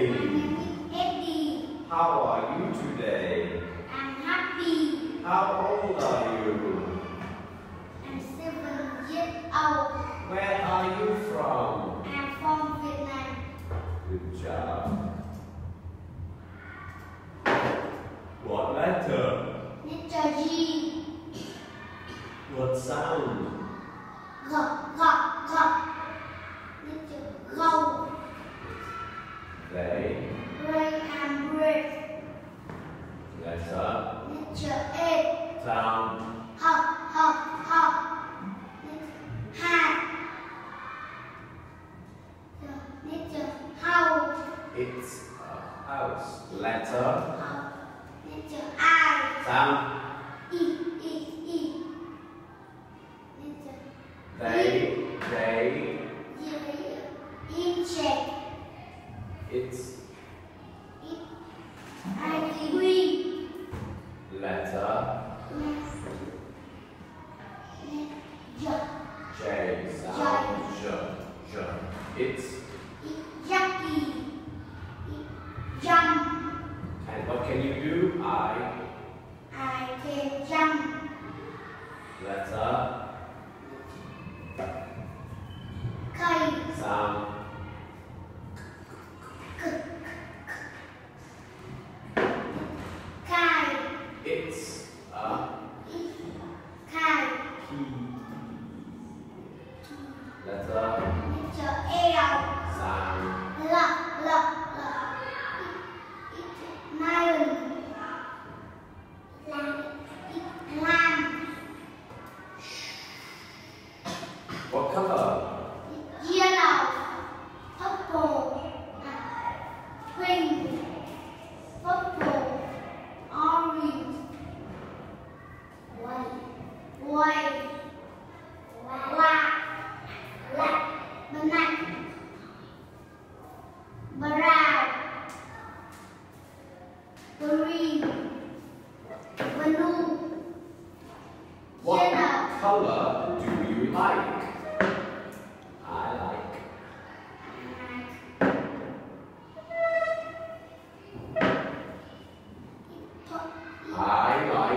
name is Eddie. How are you today? I'm happy. How old are you? I'm 7 years old. Where are you from? I'm from Vietnam. Good job. What letter? Letter G. What sound? G, G, G. Letter G. They. Ray and bread. Letter. Letter A. Sound. H, H, H. Hat. Letter house. It's a house. Letter. Letter I. Sound. E. Letter They. Insect. It's Green. letter. J. Sound. J. It's. Yucky. Jump. And what can you do? I. Can jump. Letter. Kite. Sound. Kite. It's a Kite. key. Letter. Letter L. Sound. Lion. Lamb. What color? Yellow. Purple. Pink. Purple. Orange. White. Black. Black. Brown. Green. Blue. What Yellow. color do you like? I like. I like.